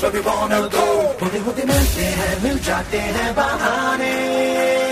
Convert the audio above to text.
where we wanna go. होते होते मिलते हैं, मिल जाते हैं बहाने.